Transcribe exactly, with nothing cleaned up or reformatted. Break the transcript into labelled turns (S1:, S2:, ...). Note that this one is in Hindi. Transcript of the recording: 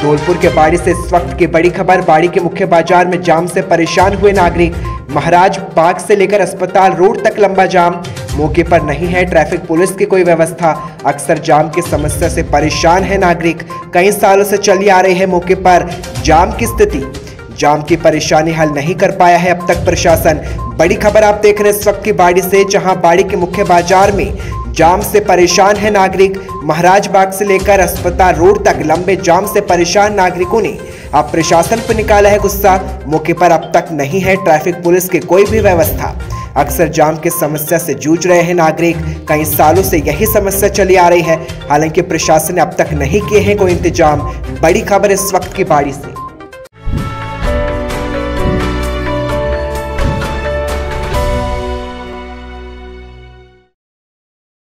S1: धौलपुर के बाड़ी से इस वक्त की बड़ी खबर। बाड़ी के मुख्य बाजार में जाम से परेशान हुए नागरिक। महाराज बाग से लेकर अस्पताल रोड तक लंबा जाम। मौके पर नहीं है ट्रैफिक पुलिस की कोई व्यवस्था। अक्सर जाम की समस्या से परेशान है नागरिक। कई सालों से चली आ रही है मौके पर जाम की स्थिति। जाम की परेशानी हल नहीं कर पाया है अब तक प्रशासन। बड़ी खबर आप देख रहे हैं इस वक्त की बाड़ी से, जहां बाड़ी के मुख्य बाजार में जाम से परेशान है नागरिक। महाराज बाग से लेकर अस्पताल रोड तक लंबे जाम से परेशान नागरिकों ने अब प्रशासन पर निकाला है गुस्सा। मौके पर अब तक नहीं है ट्रैफिक पुलिस की कोई भी व्यवस्था। अक्सर जाम की समस्या से जूझ रहे हैं नागरिक। कई सालों से यही समस्या चली आ रही है, हालांकि प्रशासन ने अब तक नहीं किए हैं कोई इंतजाम। बड़ी खबर इस वक्त की बाड़ी से।